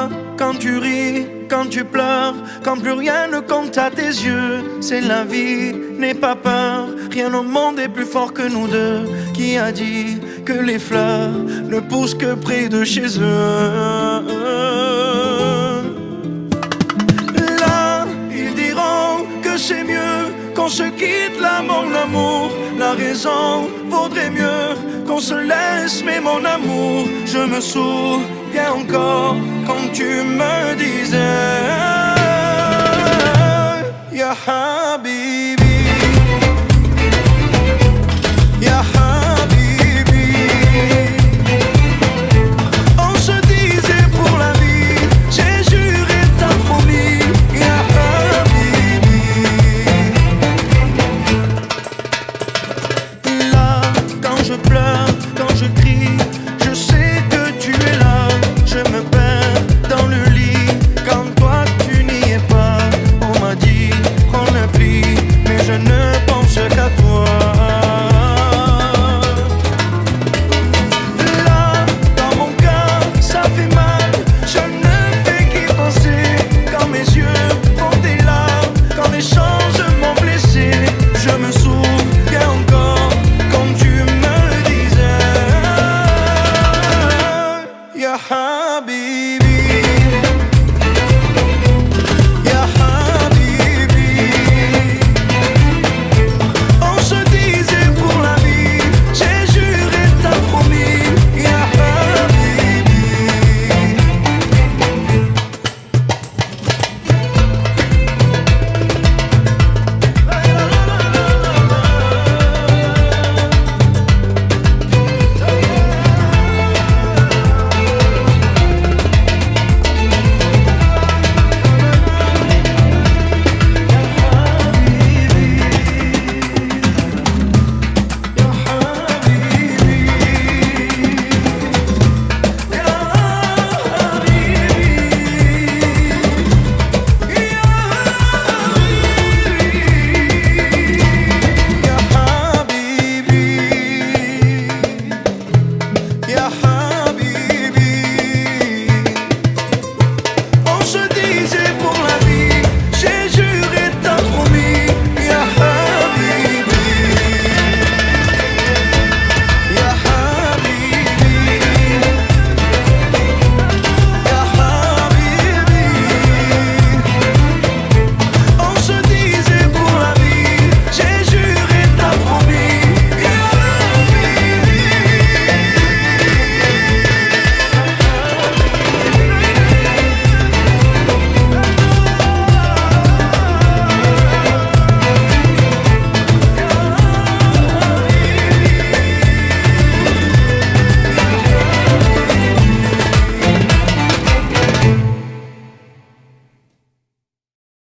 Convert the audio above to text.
quand tu ris, quand tu pleures, quand plus rien ne compte à tes yeux. C'est la vie, n'aie pas peur, rien au monde est plus fort que nous deux. Qui a dit que les fleurs ne poussent que près de chez eux? Là, ils diront que c'est mieux qu'on se quitte là, mon amour. La raison vaudrait mieux qu'on se laisse, mais mon amour, je me souviens encore quand tu